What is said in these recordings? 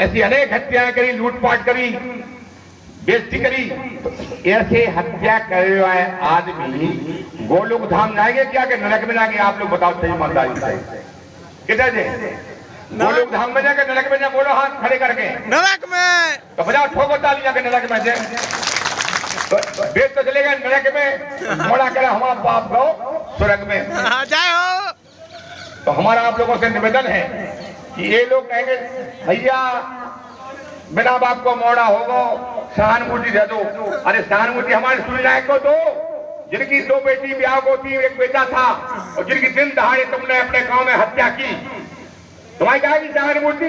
ऐसी अनेक हत्याएं करी, लूटपाट करी, बेइज्जती करी। तो ऐसे हत्या करे हुए आदमी गोलोक धाम जाएंगे क्या कि नरक में जाएंगे? आप लोग बताओ सही ईमानदारी से, किधर जाए? गोलोक धाम में जाके नरक में जाए? बोलो हाथ खड़े करके। नरक में। तो बजाओ ठोको तालियां के नरक में जाए। तो बेच तो चलेगा नरक में, मोड़ा करे हमारा बाप को स्वर्ग में जाए हो। तो हमारा आप लोगों से निवेदन है कि ये लोग कहेंगे भैया बिना बाप को मोड़ा होगा, सहानुभूति दे दो। अरे सहानुभूति हमारे सूर्यनायक को दो, जिनकी 2 बेटी ब्याह को थी, 1 बेटा था, और जिनकी दिन दहाड़े तुमने अपने गांव में हत्या की। तुम्हारी क्या की सहानुभूति?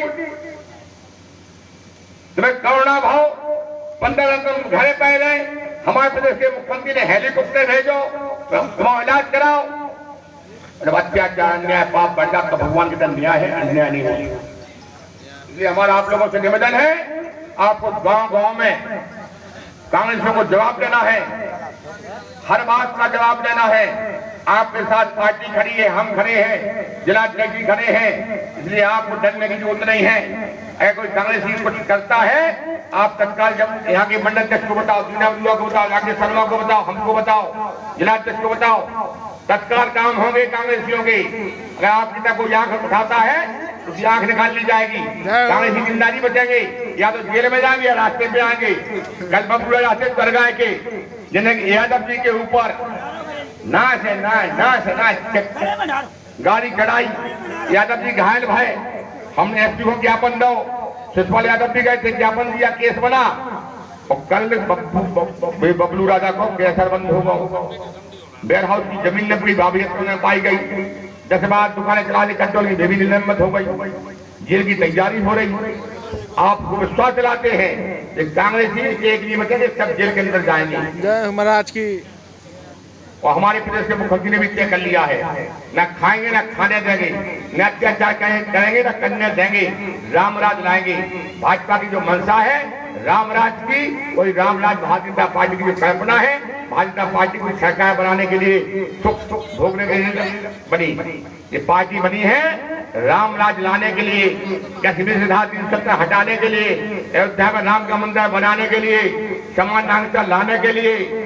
तुम्हें करुणा भाव 15 दिन तुम घरे पे रहे, हमारे प्रदेश के मुख्यमंत्री ने हेलीकॉप्टर भेजो, तुम इलाज कराओ। जब अत्याचार अन्याय पाप बढ़ जाए तो भगवान की तरह न्याय है, अन्याय नहीं होगा। इसलिए हमारा आप लोगों से निवेदन है, आपको गांव-गांव में कांग्रेसियों को जवाब देना है, हर बात का जवाब देना है। आपके साथ पार्टी खड़ी है, हम खड़े हैं, जिलाध्यक्ष खड़े हैं, इसलिए आपको डरने की जरूरत नहीं है। अगर कोई कांग्रेसी कुछ करता है, आप तत्काल जब यहाँ के मंडल अध्यक्ष को बताओ, दीना बुआ को बताओ, राकेश शर्मा को बताओ, हमको बताओ, जिलाध्यक्ष को बताओ, तत्काल काम होंगे कांग्रेसियों के। अगर आपकी तरफ कोई आंख उठाता है तो उसकी आंख निकाल ली जाएगी। कांग्रेसी जिंदाजी बचेंगे, या तो जेल में जाएंगे या रास्ते पे आएंगे। कल बबलू रास्ते कर गए के जिन्हें यादव जी के ऊपर नाश गाड़ी चढ़ाई, यादव जी घायल भय, हमने एसपी को ज्ञापन दो, शिषपाल यादव भी गए थे, ज्ञापन दिया, केस बना, और कल बबलू राजा को कैसर बंद होगा। वेयर हाउस की जमीन में पूरी बाबियत में पाई गई, 10 बार दुकानें चलाने कंट्रोल की भी निलंबित हो गई, जेल की तैयारी हो रही। आपको विश्वास दिलाते हैं कि कांग्रेसी एक नहीं बचेंगे, सब जेल के अंदर जाएंगे। जय महाराज की। और हमारे प्रदेश के मुख्यमंत्री ने भी तय कर लिया है, न खाएंगे न खाने देंगे, न अत्याचार करेंगे न करने देंगे, रामराज लाएंगे। भाजपा की जो मंशा है रामराज की, वही रामराज भारतीय जनता पार्टी की जो कल्पना है, भारतीय जनता पार्टी को सरकार बनाने के लिए, सुख भोगने के लिए बनी ये पार्टी बनी है। रामराज लाने के लिए, कश्मीर से धारा 370 हटाने के लिए, अयोध्या में राम का मंदिर बनाने के लिए, समान नागरिकता लाने के लिए,